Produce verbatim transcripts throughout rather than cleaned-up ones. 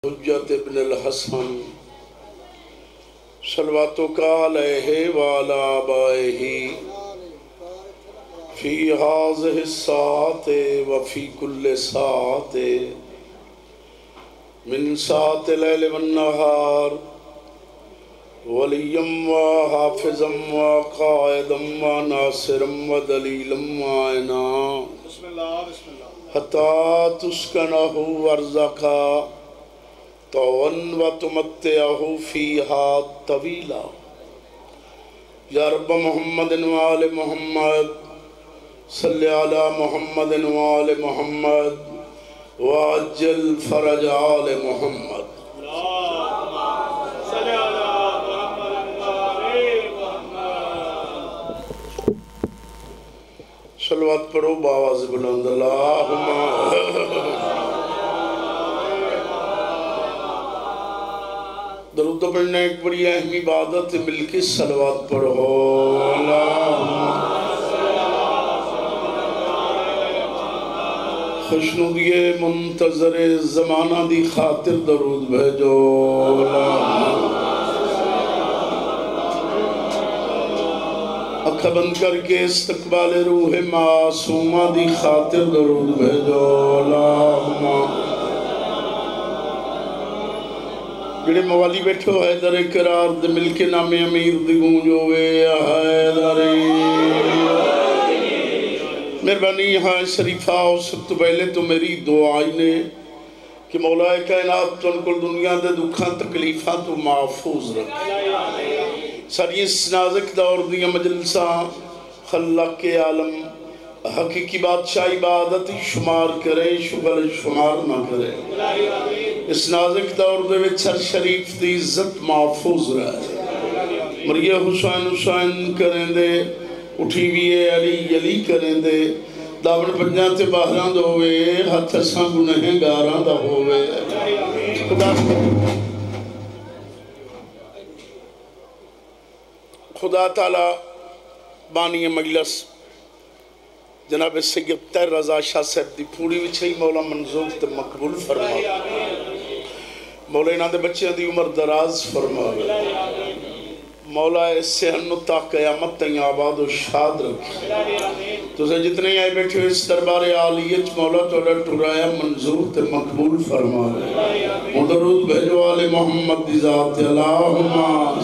حجت ابن الحسن صلواتک علیہ وعلی آبائہ فی ہذہ الساعۃ وفی کل ساعۃ من ساعۃ اللیل والنہار ولیم و حافظم و قائدم و ناصرم و دلیلم و عینا حتی تسکنہ ورزقا طوعاً و تمتعہ فیہا طویلا یا رب محمد و آل محمد صلی علی محمد و آل محمد وعجل فرج آل محمد صلوات پڑھو باواز بلند اللہم درود پڑھنا ایک بڑی اہم عبادت مل کے صلوات پڑھو اللہم خوشنودی منتظر زمانہ دی خاطر درود بھیجو اللہم اکھا بند کر کے استقبال روح معصومہ دی خاطر درود بھیجو اللہم جڑے موالی بیٹھو حیدر اقرار دے مل کے نام امیر دی گونجو وے حیدری مہربانی یہاں شریفہ ہو سب تو پہلے تو میری دعائی نے کہ مولا کائنات تو ان کو دنیا دے دکھاں تکلیفاں تو محفوظ رکھے ساری اس نازک دور دیا مجلسہ خلق کے عالم حقیقی بادشاہ عبادت شمار کرے شغل شمار نہ کرے اس نازک دور دے وچ ہر شریف دی عزت محفوظ رہے مریہ حسین حسین کریں دے اٹھی بھی علی علی کریں دے داون پنجاں تے باہراں دا ہوئے ہاتھ اساں گنہیں گاراں دا ہوئے خدا خدا تعالی بانی مجلس جناب سید طاہر رضا شاہ صاحب دی پوری وچھئی مولا منظور تے مقبول فرما مولا انہاں دے بچیاں دی عمر دراز فرما مولا صحت تا قیامت تائیں آباد و شاد رکھے تو سے جتنے آئے بیٹھے اس دربار عالیت مولا توڑا ٹرایا منظور تے مقبول فرما درود بھیجو آل محمد دی ذات اللہم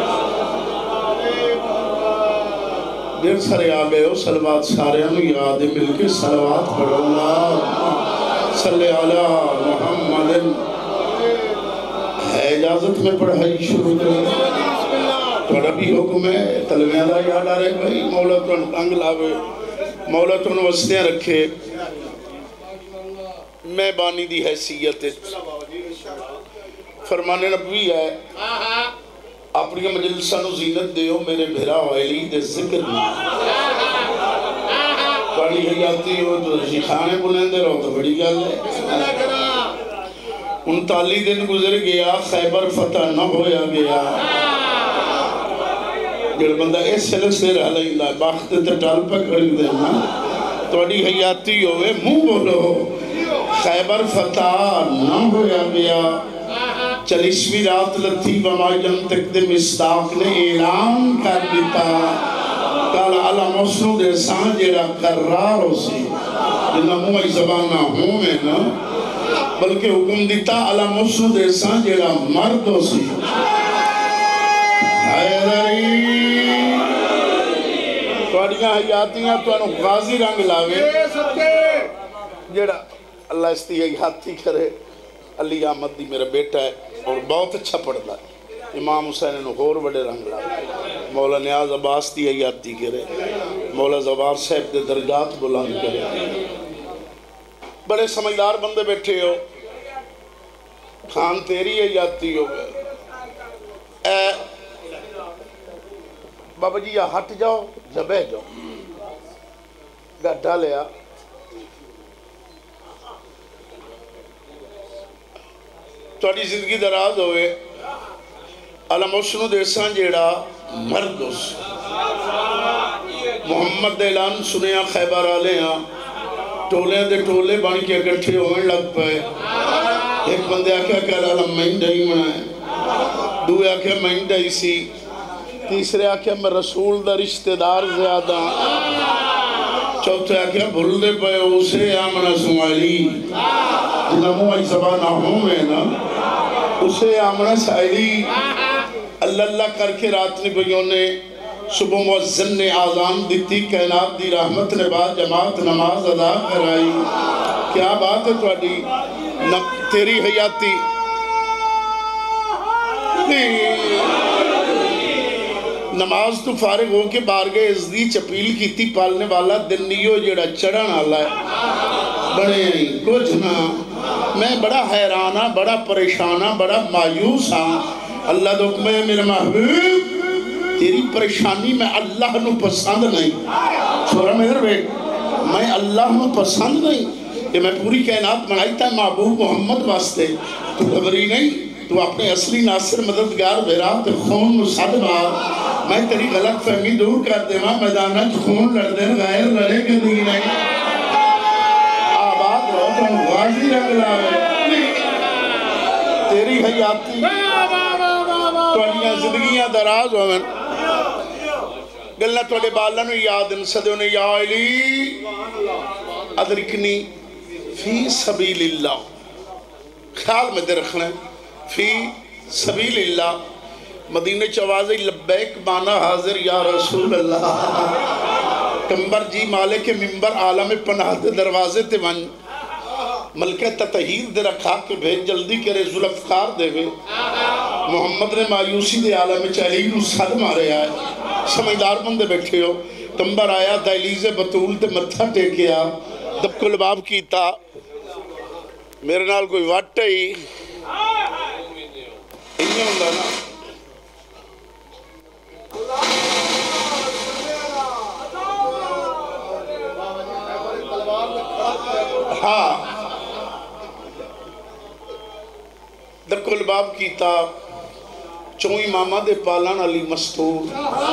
دیر سارے آگئے ہو سلوات سارے ہم یاد مل کے سلوات پڑھو اللہ صلی علی محمد ہے اجازت میں پڑھائی شروع کریں توڑا بھی حکم ہے تلویں اللہ یاد آ رہے بھائی مولا تو انگ لاوے مولا تو وسطیں رکھے میں بانی دی حیثیت فرمان نبوی ہے اپنی مجلسہ نو زینت دیو میرے بھرا ویلی دے ذکر میں پڑھی حیاتی ہو تو شیخانے بلندے رہو تو بڑی گل ہے انتالی دن گزر گیا خیبر فتح نہ ہویا گیا جڑ بندہ اس سلک سے رہ لئیلا باخت تے ٹال پہ کر دے نا توڑی حیاتی ہوئے منہ بولو خیبر فتح نہ ہویا گیا چلیسویں رات لطیف امائیم تک دے مصداق نے اعلان کر دیتا کال علا مسنو دے سان جیڑا قرار ہو سی جنہا موئی زبانہ ہوں میں نا بلکہ حکم دیتا علا مسنو دے سان جیڑا مرد ہو سی حیدری توڑیاں حیاتیاں تو انہوں غازی رنگ لاوے جیڑا اللہ استی حیاتی کرے علی آمد دی میرا بیٹا ہے اور بہت اچھا پڑھتا ہے امام حسین نے غور بڑے رنگ لائے مولا نیاز عباس دی حیاتی کرے مولا زوار صاحب دے درجات بلند کرے بڑے سمجھدار بندے بیٹھے ہو خان تیری حیاتی ہو گئے اے بابا جی یا ہٹ جاؤ جبے جاؤ گھٹا لیا توڑی زندگی دراز ہوئے علم حسنو دیسان جیڑا مردس محمد اعلان سنیا خیبر آلے ہاں ٹولے دے ٹولے بان کے اکٹھے ہوئے لگ پائے ایک بندے آکھا کہ اللہ میں ڈائی منائے، دوے آکھا میں ڈائی سی، تیسرے آکھا میں رسول دا رشتہ دار زیادہ، چوتھے آکھا بھول دے پہ اسے آمنہ سمالی، جنہا موہی زبانہ ہوں میں نا، اسے آمنہ سائلی، اللہ اللہ کر کے رات نے بھئیوں نے صبح مؤذن نے آذان دیتی، کائنات دی رحمت نے بعد جماعت نماز ادا کرائی. کیا بات ہے تواڈی تیری حیاتی نماز تو فارغ ہو کے بارگاہ عزدی چپیل کیتی پالنے والا دن نیو جڑا چڑھن والا ہے بڑے ہیں کچھ نہ. میں بڑا حیرانہ بڑا پریشانہ بڑا مایوس ہاں. اللہ دکھ میں میرے محبوب تیری پریشانی میں اللہ نو پسند نہیں، چھوڑا میرے بیٹ میں اللہ نو پسند نہیں کہ میں پوری کائنات بنائی تھا محبوب محمد واسطے. تو خبری نہیں تو اپنے اصلی ناصر مددگار بیرات خون مصد بار میں تیری غلط فہمی دور کر دے ماں میدانہ خون لڑ دے غیر لڑے کے دی نہیں آباد رہو تم غازی رنگ لاوے تیری حیاتی توڑیاں زندگیاں دراز ہوئے گلنا توڑے بالنو یاد انسدے نے یا علی ادرکنی فی سبیل اللہ خیال میں دے رکھنا فی سبیل اللہ مدینہ چوازی لبیک مانا حاضر یا رسول اللہ کمبر جی مالک ممبر عالم پناہ دے دروازے تے ون ملکہ تطہیر دے رکھا کہ بھیج جلدی کرے ذوالفقار دے وے محمد نے مایوسی دے عالم چاہیے نو سد مارے آئے سمجھدار بندے بیٹھے ہو. کمبر آیا دہلیز بطول تے متھا ٹیکیا دب کو لباب کیتا میرے نال کوئی وٹ ہی انہیں ہوندہ نا ہاں در کو لباب کیتا چوئی ماما دے پالان علی مستور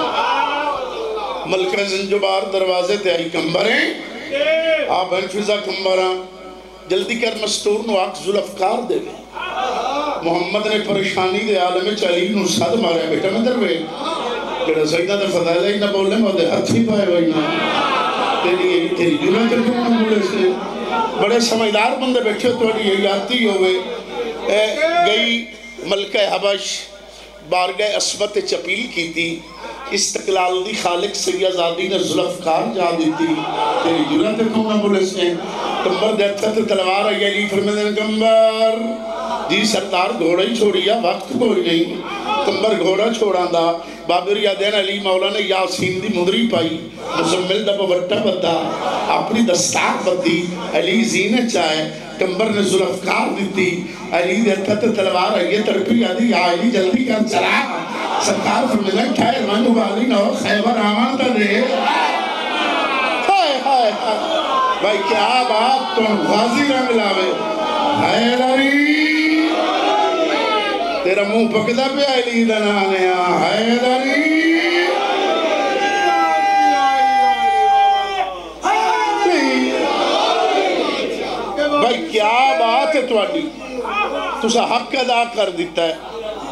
ملکہ زنجبار دروازے تے آئی کمبریں آپ انفضا کمبراں جلدی کر مستور نو آکھ ذوالفقار دے گئے محمد نے پریشانی دے عالم چاہیے نو ساتھ مارے بیٹا میں در وے جڑا سیدہ دے فضائلہ ہی نہ بولے مودے ہتھی پائے وہی نہ تیری تیری جنہ کر کے نہ بولے سے بڑے سمجھدار بندے بیٹھے توڑی یہ یادتی ہوئے گئی ملکہ حبش بارگاہ عصمت چپیل کی تھی استقلال دی خالق سیدزادی نے ذوالفقار جا دی تھی تیری جنہ کر کے نہ بولے سے کمبر دیتا تھا تلوار آئی علی فرمیدن کمبر جی سردار گھوڑا ہی چھوڑیا وقت کوئی نہیں کمبر گھوڑا چھوڑا دا بابر یادین علی مولا نے یاسین دی مدری پائی مزمل دب وٹا بدا اپنی دستار بدی علی زین چاہے کمبر نے ذوالفقار دیتی علی دیتا تھا تلوار آئیے تڑپی آدھی یا علی جلدی کر چلا سرکار فرمیدن ٹھائر من بالی نہ ہو خیبر آمان تا دے ہائے ہائے بھائی کیا بات تو غازی رنگ لاوے حیدری تیرا منہ پکدا پہ علی دنانے حیدری بھائی کیا بات ہے تواڈی تسا حق ادا کر دیتا ہے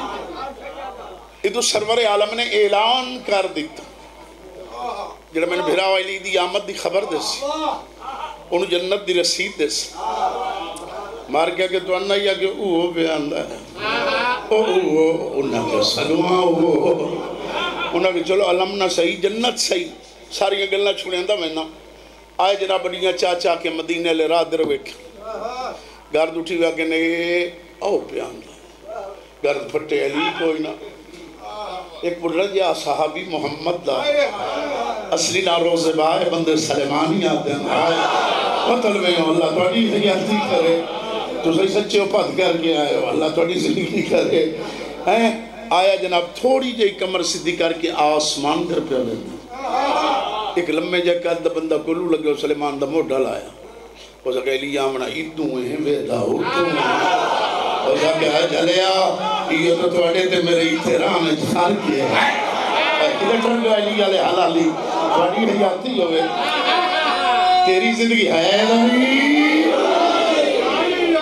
یہ تو سرور عالم نے اعلان کر دیتا جڑا میں نے بھیرا علی دی آمد دی خبر دیسی انہوں جنت دی رسید دیسی مار کیا کہ تو انہا یا کہ اوہ بیان دا ہے اوہ انہا کہ سلوہ اوہ انہا کہ چلو علم نہ صحیح جنت صحیح ساری گلنا چھوڑے اندہ میں نا آئے جناب بڑیاں چاچا کے مدینہ لے راہ در بیٹھ گارد اٹھی گیا کہ نہیں اوہ بیان دا گارد پھٹے علی کوئی نا ایک بڑھ رجا صحابی محمد دا اصلی ناروز بائے بندے سلیمانی آتے ہیں آئے قتل میں اللہ توڑی حیاتی کرے تو صحیح سچے اپاد کر کے آئے اللہ توڑی زندگی کرے آیا جناب تھوڑی جائی کمر صدی کر کے آسمان در پہ لینا ایک لمحے جا کہت دا بندہ کلو لگے سلیمان دا موڑ ڈال آیا وہ سکے لی آمنا ادھوں ہیں ویدہ ہوتوں ہیں اور جب کہا جلیا یہ تو توڑے تے میرے اترام اجھار کیے کدھے ٹرنگ علی علیہ حلالی توڑی حیاتی ہوئے تیری زندگی ہے لری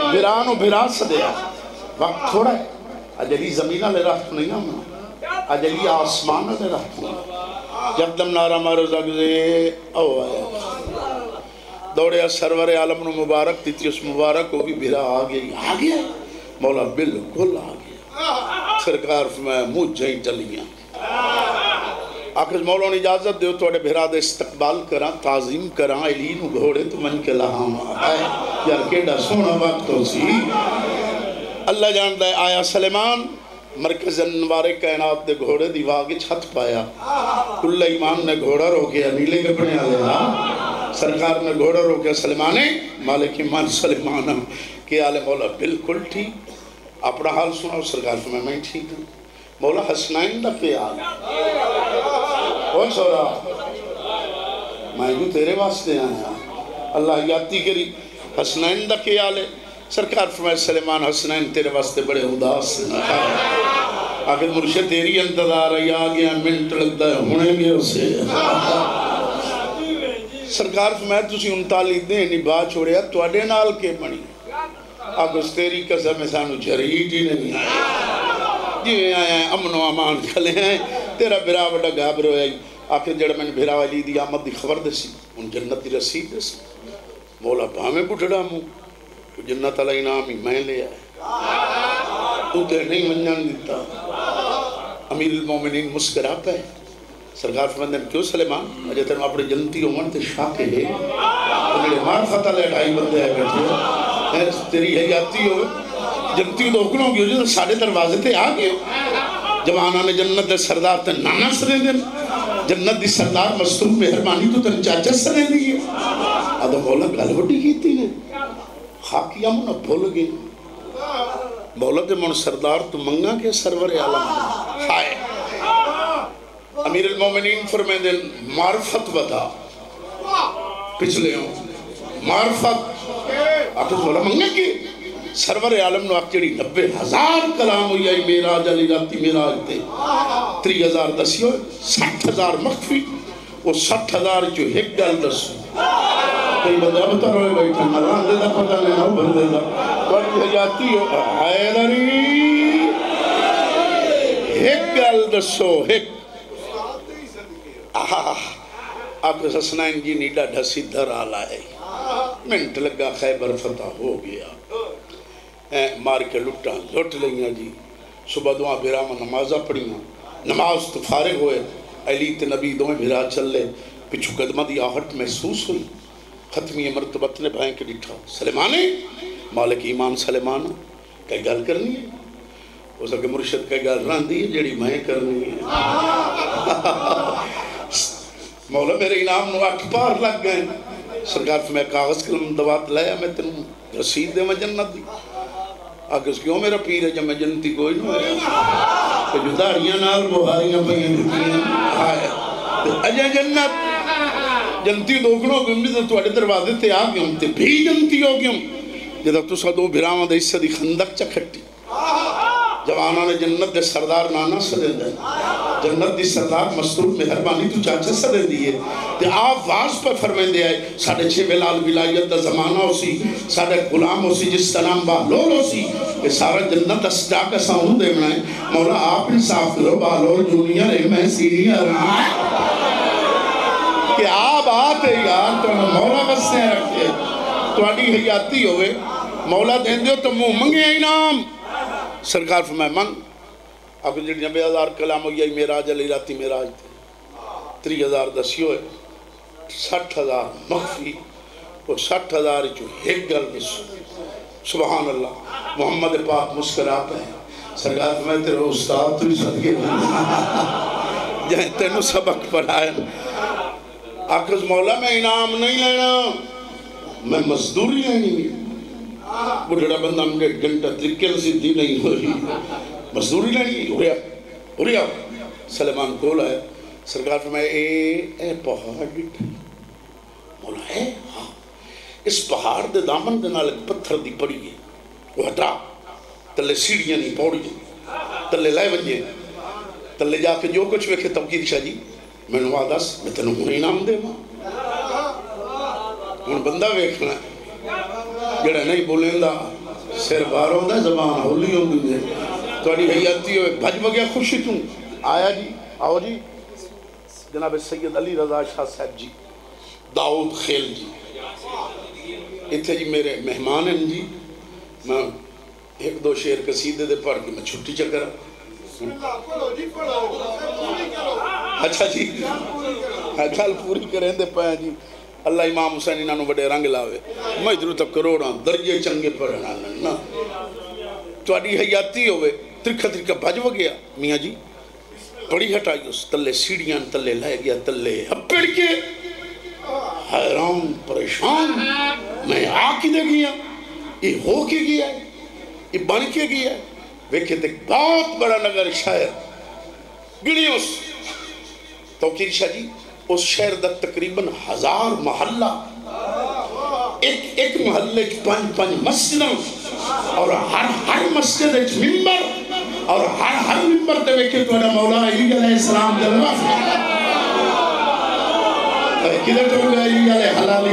بھرانو بھرا سدیا وقت تھوڑا ہے اجلی زمینہ لے رہا نہیں ہم اجلی آسمانہ لے رہا جب دم نارا مارو زگزے او آیا دوڑیا سرور عالم نو مبارک تیتی اس مبارک کو بھی بھرا آگئی آگیا مولا بالکل آگیا سرکار فرمایا مجھے ہی چلیاں آخر مولا نے اجازت دیو توڑے بھرا دے استقبال کران تعظیم کران علین گھوڑے تو من کے لہاں آئے یار کیڑا سونا وقت ہو سی اللہ جاندہ ہے آیا سلیمان مرکز انوارے کائنات دے گھوڑے دیواغی چھت پایا کل ایمان نے گھوڑا رو گیا نیلے کپڑے آلے ہاں سرکار نے گھوڑا رو گیا سلیمانے مالک ایمان سلیمانہ کہ آلے مولا بالکل ٹھیک اپنا حال سنا سرکار فرمائے میں ٹھیک ہوں مولا حسنائن دا پہ آگا او چھوڑا میں جو تیرے واسطے آیا اللہ یادتی کری حسنائن دا پہ آلے سرکار فرمائے سلیمان حسنین تیرے واسطے بڑے اداس سے آخر مرشد تیری انتظار ہے آگیا منٹ لگتا ہے ہونے گے اسے سرکار فرمائے تسی انتالی دیں نبا چھوڑیا تو اڈے نال کے بنی آگے اس تیری قسم سانو جھریٹ ہی نہیں آیا جی آیا ہیں امن و امان کھلے ہیں تیرا بھرا بڑا گابر ہوئی آخر جڑا میں نے بھرا والی دی آمد دی خبر دے سی ان جنت دی رسید دے سی مولا پاہمیں بٹھڑا موں جنت علیہ انعام ہی میں لے آئے تو تے نہیں منجان دیتا امیر المومنین مسکرا پہ سرکار فرمندن کیوں سلیمان اجھے تیرے اپنے جنتی عمر تے شاکے ہے تو میرے مار فتح لے ڈھائی بندے ہے بیٹھے تیری حیاتی ہو جنتی دوکنوں کی ہو جو ساڑھے دروازے تے آگئے ہو جوانہ نے جنت دے سردار تے نانا سرے دن جنت دی سردار مستور مہربانی تو تن چاچا سرے دیئے آدھا مولا گلوٹی کی تھی نے خاکیہ منہ بھول گئی مولا دے من سردار تو منگا کے سرور عالم ہائے امیر المومنین فرمائیں دن معرفت بتا پچھلے ہوں معرفت آپ مولا منگا کے سرور عالم نو اکڑی نبے ہزار کلام ہوئی آئی میراج علی راتی میراج تے تری ہزار دسی ہوئے سٹھ ہزار مخفی وہ سٹھ ہزار جو ایک گل دسو کئی بندہ بتا رہے بیٹھا ملان دے دا پتہ نہیں نو بندے دا بڑی حجاتی ہو حیدری ایک گل دسو ایک آپ کے سسنائن جی نیڈا ڈھسی در آلہ ہے منٹ لگا خیبر فتح ہو گیا مار کے لٹا لٹ لئیاں جی صبح دعا بھیرامہ نمازہ پڑھیاں نماز تو فارغ ہوئے علیت نبی دوئیں بھیرا چل لے پچھو قدمہ دی آہٹ محسوس ہوئی ختمی مرتبت نے بھائیں کے لٹھا سلیمانے مالک ایمان سلیمانہ کئی گل کرنی ہے وہ سکے مرشد کئی گل رہن دی ہے جڑی میں کرنی ہے مولا میرے انعام نو اٹھ پار لگ گئے سرکار سے میں کاغذ کلم دوات لیا میں تنوں رسید دے میں جنت دی آگے اس کیوں میرا پیر ہے جب میں جنتی کوئی نہ ہے کہ جو داڑیاں نال بہاریاں پہیاں دیتی آئے اجے جنت جنتی دوکنوں کو امید تو اڑے دروازے تے آگے ہم تے بھی جنتی ہو گئے ہم جب تو سا دو بھراما دے اس سے دی خندق چکھٹی جوانہ نے جنت دے سردار نانا سدے دے جنت دی سردار مستور مہربانی تو چاچا سدے دیئے تے آپ واز پر فرمین دے آئے ساڑھے چھے بلال ولایت دا زمانہ ہو سی ساڑھے غلام ہو سی جس طرح بہلول ہو سی کہ سارا جنت اسجا کا ساؤں دے بنائے مولا آپ انصاف کرو بہلول جونیئر ہے میں سینیئر کہ آپ آتے یار تو مولا بستے رکھتے تو اڈی حیاتی ہوئے مولا دیں دیو تو مو منگے انعام سرکار فرمائے من آپ جڑی نبے ہزار کلام ہوئی ہے میراج علی راتی میراج تھے تری ہزار دسی ہوئے سٹھ ہزار مخفی اور سٹھ ہزار جو ایک گل بسو سبحان اللہ محمد پاک مسکرا پہ سرکار فرمائے تیرے استاد تو ہی صدقے جہاں تینوں سبق پڑھائے آخذ مولا میں انعام نہیں لینا میں مزدوری لینی نہیں بڑھڑا بندہ مجھے گھنٹہ ترکے رسیدی نہیں ہوئی مزدوری لینی ہوریا ہوریا سلیمان کول آئے سرکار فرمائے اے اے پہاڑ ڈٹھا مولا ہے ہاں اس پہاڑ دے دامن دے نال پتھر دی پڑی ہے وہ ہٹا تلے سیڑھیاں نہیں پوڑی تلے لائے بنجے تلے جا کے جو کچھ ویکھے توقید شاہ جی میں نے وعدہ سے میں تنہوں ہوں انعام دے ماں ہوں بندہ ویکھنا جڑا نہیں بولیں دا سر بار ہوندہ ہے زبان ہولی ہوندی ہے توڑی حیاتی ہوئے بھج بگیا خوشی توں آیا جی آؤ جی جناب سید علی رضا شاہ صاحب جی داؤد خیل جی اتھے جی میرے مہمان ہیں جی میں ایک دو شعر قصیدے دے پڑھ کے میں چھٹی چکر اچھا جی گل پوری کریں دے پائیں جی اللہ امام حسین انہوں بڑے رنگ لاوے میں ادھر تک کروڑا درجے چنگے پڑھنا نا توڑی حیاتی ہوئے ترکھا ترکھا بھج ہو گیا میاں جی پڑی ہٹائی اس تلے سیڑیاں تلے لائے گیا تلے ہپڑ کے حیران پریشان میں آ کی دے گیا یہ ہو کے گیا ہے یہ بن کے گیا ہے ویکھے تک بہت بڑا نگر شہر گنی اس توقیر شاہ جی اس شہر دا تقریباً ہزار محلہ ایک ایک محلے کی پانچ پانچ مسجدوں اور ہر ہر مسجد ایک ممبر اور ہر ہر ممبر تے ویکھے تو اڈا مولا علی علیہ السلام جلوہ کدھر تو گیا علی علیہ حلالی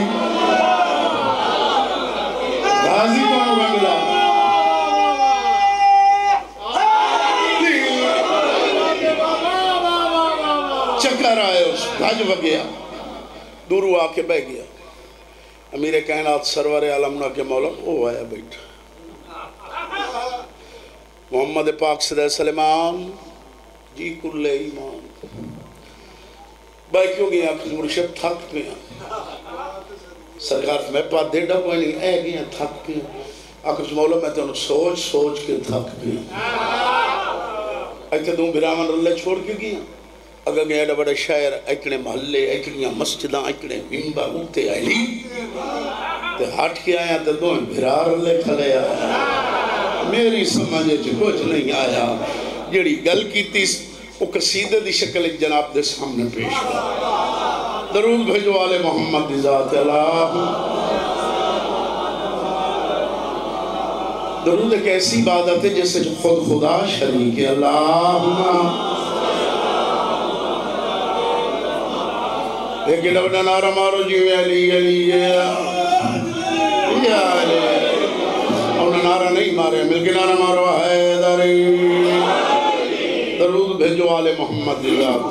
غازی کو رنگلا چکر آئے اس بھاج بگیا دورو آ کے بہ گیا امیر کائنات سرور عالمنا کے مولا وہ آیا بیٹھا محمد پاک صلی سلیمان جی کل ایمان بھائی کیوں گیا کہ مرشد تھک پیا سرکار میں پا دے ڈا کوئی نہیں اے گیا تھک پیا آکھ مولا میں تو سوچ سوچ کے تھک پیا ایتے دوں برامن رلے چھوڑ کے گیا اگر گیا ڈا بڑا شاعر اکنے محلے اکنیاں مسجداں اکنے ممبر اوتے علی تے ہٹ کے آیا تے دوں بھرار لے کھلے آیا میری سمجھے جو کچھ نہیں آیا جڑی گل کی تیس وہ قصیدہ دی شکل ایک جناب دے سامنے پیش ہوا درود بھیجو آل محمد دی ذات اللہ درود ایک ایسی عبادت ہے جیسے جو خود خدا شریک ہے اللہم ایک لبنا نارا مارو جیوے علی علی یا علی انہوں نارا نہیں مارے مل کے نارا مارو حیدری درود بھیجو آل محمد دی ذات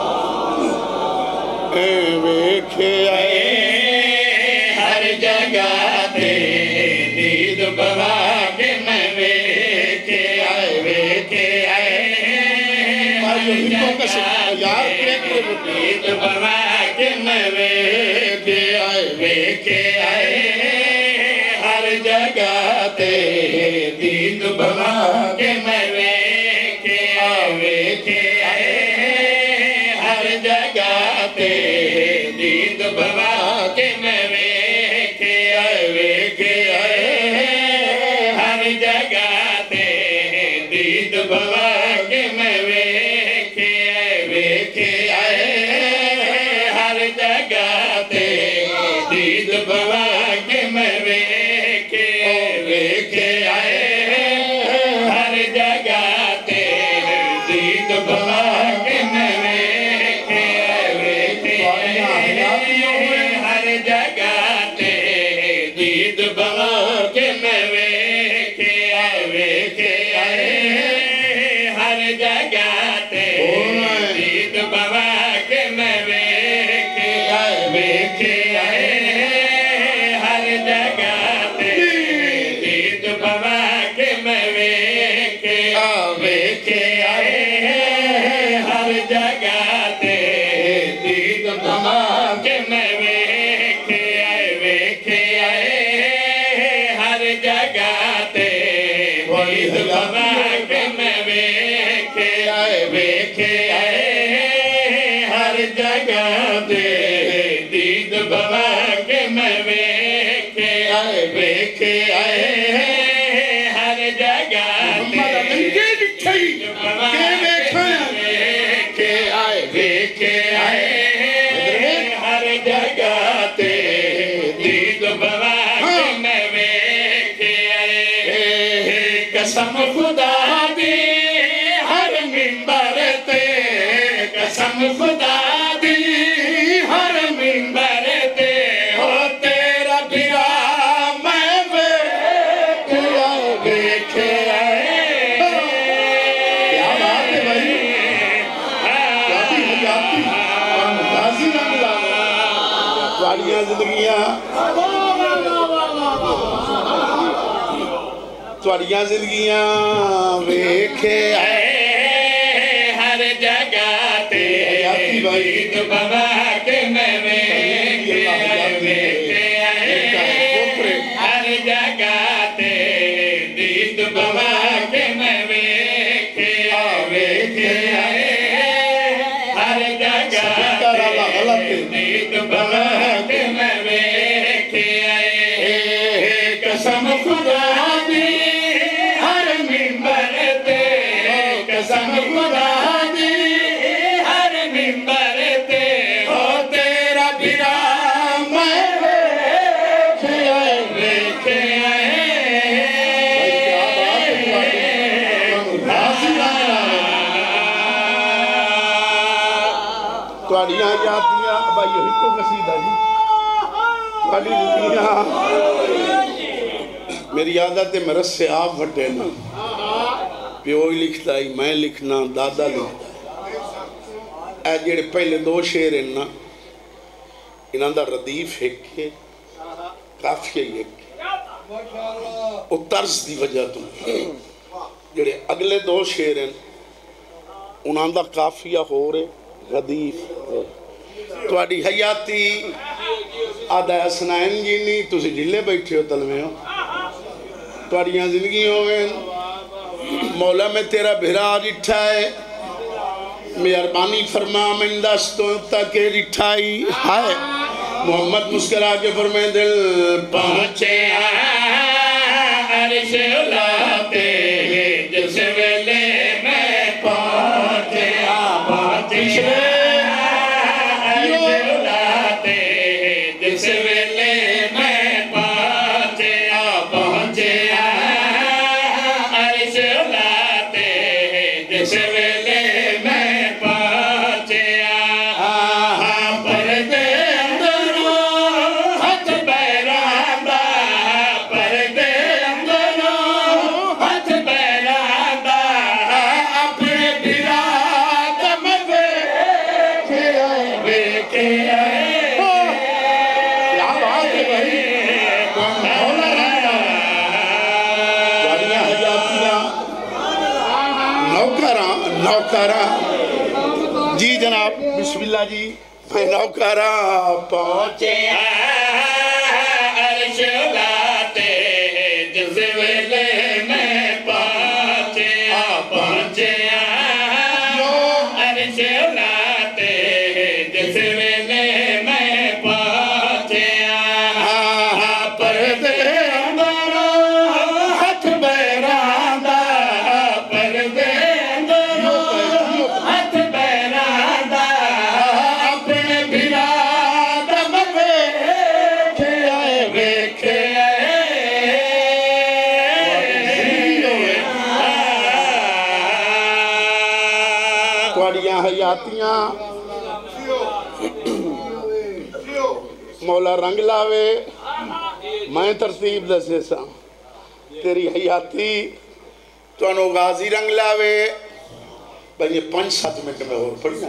اے ویکھے آئے ہر جگہ تے دید بوا کے میں ویکھے آئے ویکھے آئے ہر جگہ تے دید بوا کے میں ویکھے آئے ویکھے آئے ہر جگہ تے دید بوا کے میں ویکھے آئے ویکھے آئے ہر جگہ تے دید بوا کے میں ویکھے آئے ویکھے آئے ہر جگہ تے دید بوا کے میں ویکھے آئے ویکھے آئے ہر جگہ تے دید بوا کے میں ویکھے آئے ویکھے آئے ہر جگہ تے دید بوا کے میں ویکھے آئے ویکھے آئے ہر جگہ تے دید بوا کے میں ویکھے آئے ویکھے آئے ہر جگہ تے دید بوا کے میں ویکھے آئے ویکھے آئے ہر جگہ تے دید بوا کے میں ویکھے آئے ویکھے آئے ہر جگہ تے دید بوا کے میں ویکھے آئے ویکھے آئے ہر جگہ تے دید بوا کے میں ویکھے آئے ویکھے آئے ہر جگہ تے دید بوا کے میں ویکھے آئے ویکھے آئے ہر جگہ تے دید بوا کے آئے ویکھے آئے ہر جگہ تے دید بوا کے میں ویکھے آئے قسم خدا دی ہر ممبر تے قسم خدا دی ہر ممبر تے ہو تیرا بھرا میں ویکھے آئے تواڑیاں زندگیاں تواڑیاں زندگیاں ویکھے ہر جگہ تے عید بابا کے میں ویکھے ہر جگہ تے عید بابا کے میں ویکھے ویکھے ہر جگہ عید بابا کے میں ویکھے قسم خدا دی ہر منبر تے قسم خدا دی ہر منبر تے ہو تیرا بھرا میں ویکھے ویکھے تواڑیاں جاتیاں بھائی ہوئی کو قصیدہ جی تواڑی زندگیاں میری عادت ہے میرا سے آپ وٹے نا پیوئی لکھتا ہی میں لکھنا دادا لکھتا ہے اے جڑے پہلے دو شعر ہیں نا انہاں دا ردیف ایک ہے کافی ایک ہے وہ طرز دی وجہ تو جڑے اگلے دو شعر ہیں انہاں دا کافیہ ہو رہے ردیف تواڑی حیاتی آدھا حسنائن جی نہیں تُسی جلے بیٹھے ہو تلوے ہو تواڑیاں زندگیوں میں مولا میں تیرا بھرا رٹھا ہے مہربانی فرما من دستوں تک رٹھائی ہے محمد مسکرا کے فرمائے دل پہنچے عرش الاتے جس ویلے میں پہنچے پہنچے عرش الاتے جس ویلے میں پہنچے پہنچے عرش الاتے جس ویلے میں پہنچے پردے اندروں ہاتھ بیراندا پردے اندروں ہاتھ بیراندا اپنے بھرا دم ویکھے ویکھے کیا بات ہے بھائی مولا رہا تواڑیاں حیاتیاں نوکراں نوکراں جی جناب بسم اللہ جی میں نوکراں پہنچے عرش الاتے جس ویلے میں پہنچے پہنچے عرش الاتے جس ویلے میں پہنچے پردے اندروں ہاتھ بیراندا پردے اندروں ہاتھ بیراندا اپنے بھرا دم ویکھے ویکھے تواڑیاں حیاتیاں مولا رنگ لاوے میں ترتیب دسے سا تیری حیاتی تو انو غازی رنگ لاوے بھئی یہ پانچ سات منٹ میں اور پڑھنا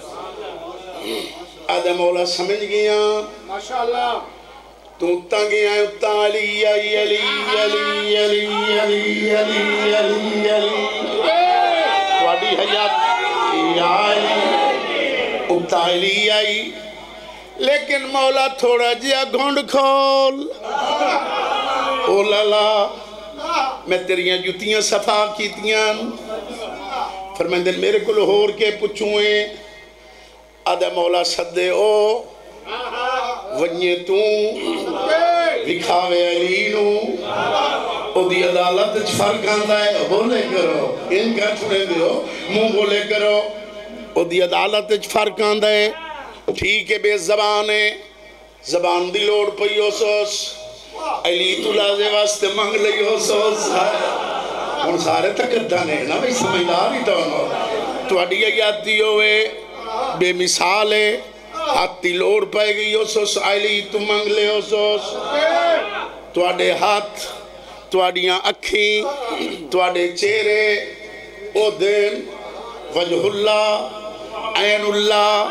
آدھے مولا سمجھ گیا ماشاءاللہ تو اتاں گیا اتاں علی علی علی علی علی علی علی علی علی تواڑی حیاتی آئی اتاں علی آئی لیکن مولا تھوڑا جیا گھنڈ کھول او لالا میں تیریاں جتیاں صفا کیتیاں فرمائیں میرے کو لہور کے پچھوئیں آدھا مولا صدے او ونیے توں وکھاوے علینوں او دی عدالت فرق آندہ ہے بولے کرو ان کا چھوڑے دیو منہ بولے کرو او دی عدالت فرق آندہ ہے ٹھیک ہے بے زبان ہے زبان دی لوڑ پئی ہو سوس علی تو لازے واسطے مانگ لئی ہو سوس ان سارے تکدھانے نا بھئی سمجھدار ہی تو تو اڈیا یادی ہوئے بے مثال ہے ہاتھی لوڑ پائے گئی ہو سوس علی تو مانگ لے ہو سوس تو اڈے ہاتھ تو اڈیاں اکھیں تو اڈے چہرے او دن وجہ اللہ عین اللہ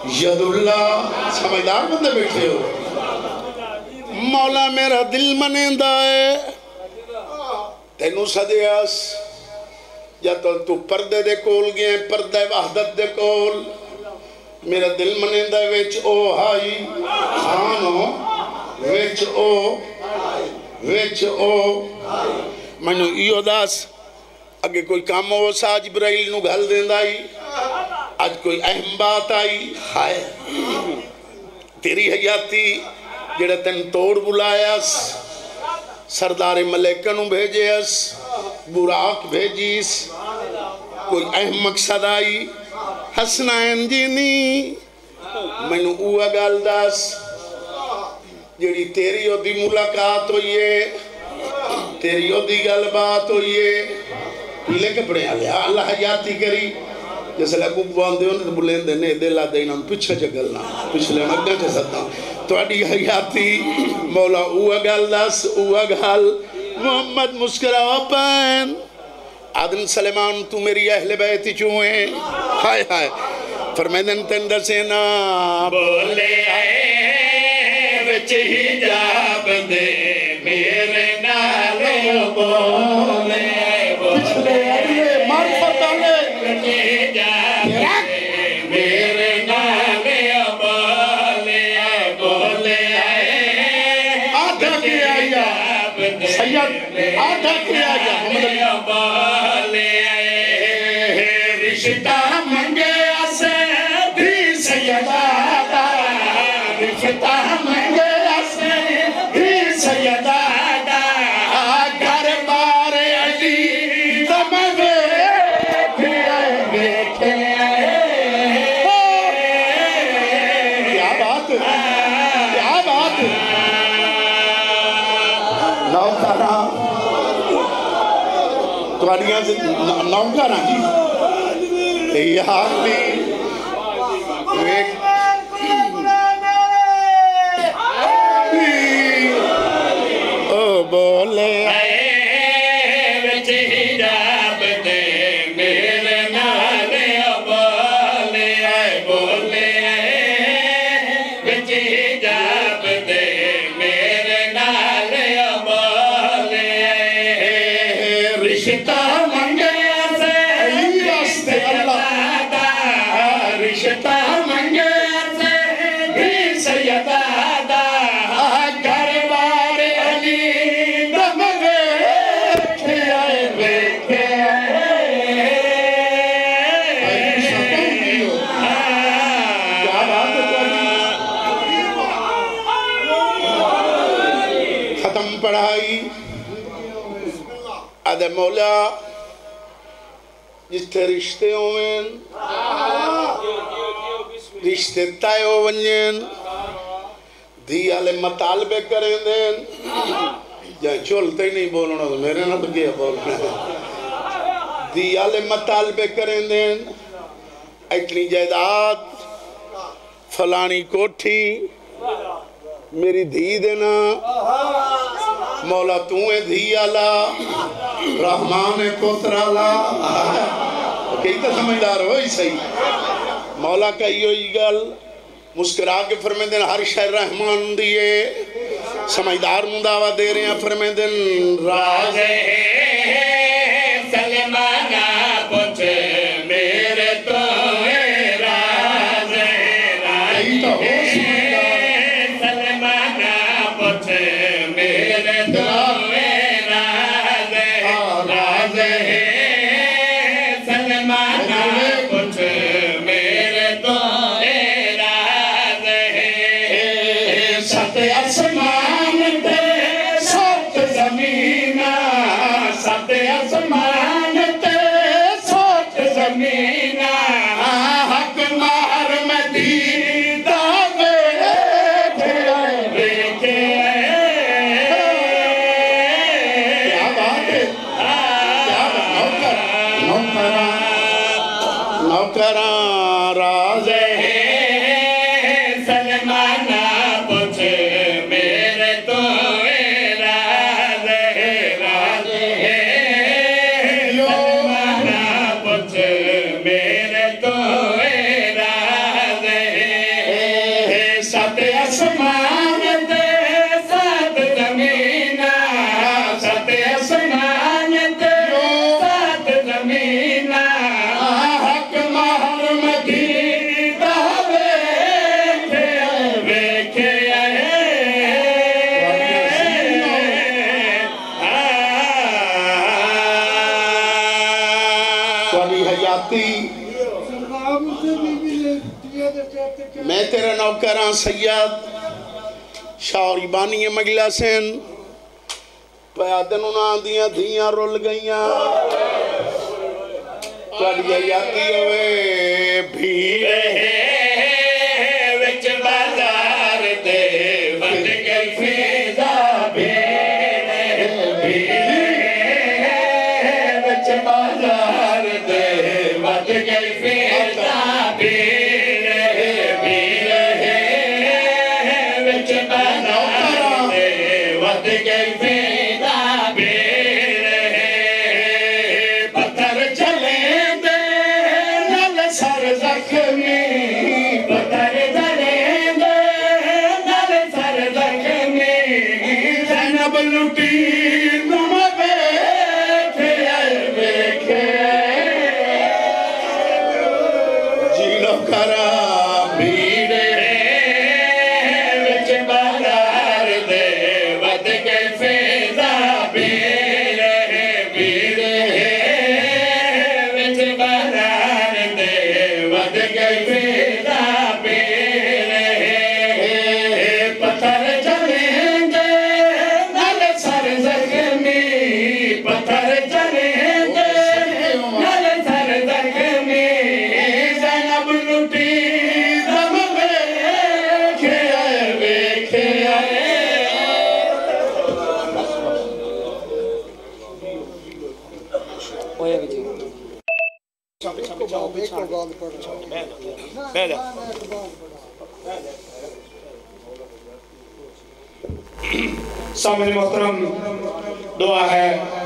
ید اللہ سمجھدار بندے بیٹھے ہو مولا میرا دل منیندہ ہے تینوں صدیاس یا تو تو پردے دے کول گئے پردے وحدت دے کول میرا دل منیندہ ویچ او ہائی خانو ویچ او ویچ او میں نے ایو داس اگے کوئی کام ہو سا جبرائیل نو گھل دیندہ آئی آج کوئی اہم بات آئی ہائے تیری حیاتی جڑا تن توڑ بلایاس سردار ملیکہ نو بھیجیس براق بھیجیس کوئی اہم مقصد آئی حسنائن جینی میں نے اوہ گال داس جڑی تیری او دی ملاقات ہوئیے تیری او دی گال بات ہوئیے پیلے کپڑے آلے اللہ حیاتی کری جیسے لگو باندے ہونے تو بلین دینے دیلا دینا پچھا چگلنا پچھلے مگہ کے ساتھ تو اڈی حیاتی مولا اوہ گال داس اوہ گال محمد مسکرہ پین آدم سلیمان تو میری اہل بیتی چوئیں ہائے ہائے فرمیدن تندر سینا بولے آئے وچ حجاب دے میرے نالے بولے آئے پچھلے آئے معرفت آلے وچ حجاب دے میرے نالے بولے آئے بولے آئے آدھا کی آیا سید آدھا کی آیا بولے آئے رشتہ منگے اسے بھی سیدہ رشتہ منگے اسے بھی سیدہ گھر بار علی دم بیٹھے بیٹھے کیا بات کیا بات نوکرہ تواریاں سے نوکرہ جی یہاں بھی ایک او بولے پڑھائی آدھے مولا جس تھے رشتے ہوئیں رشتے تائے ہوئیں دی آلے مطالبے کریں دیں جہاں چولتے ہی نہیں بولنا تو میرے نہ تو کیا بولنا دی آلے مطالبے کریں دیں اتنی جائداد فلانی کوٹھی میری دھی دینا مولا تُویں دھی آلا رحمان پتر آلا کئی تو سمجھدار ہوئی صحیح مولا کہی ہوئی گل مسکرا کے فرمیدن ہر شہر رحمان دیئے سمجھدار منداوہ دے رہے ہیں فرمیدن راز سلمانہ پوچھ میرے تو راز راز تو ہو میرے تو راز ہے تواڈی حیاتی میں تیرا نوکراں سید شاعری بانی مجلسن پیادن انہاں دیاں دیاں رول گئیاں تواڈی حیاتی ہوئے بھیڑ وچ بازار دے ود گئی فضا بھیڑ وچ بازار دے ود گئی فضا بھیڑ وچ بازار دے ود گئی فضا بھیڑ پتھر چلیں دے نل سر زخمی پتھر چلیں دے نل سر زخمی زینب لٹی نم بیٹھے بیٹھے جینو کرا بھیڑ وچ بازار دے ود گئی فضا بھیڑ بھیڑ وچ بازار دے ود گئی فضا بھیڑ پتھر چلیں دے نل سر زخمی پتھر چلیں دے نل سر زخمی زینب لٹی دم ویکھے ویکھے سامنے محترم دعا ہے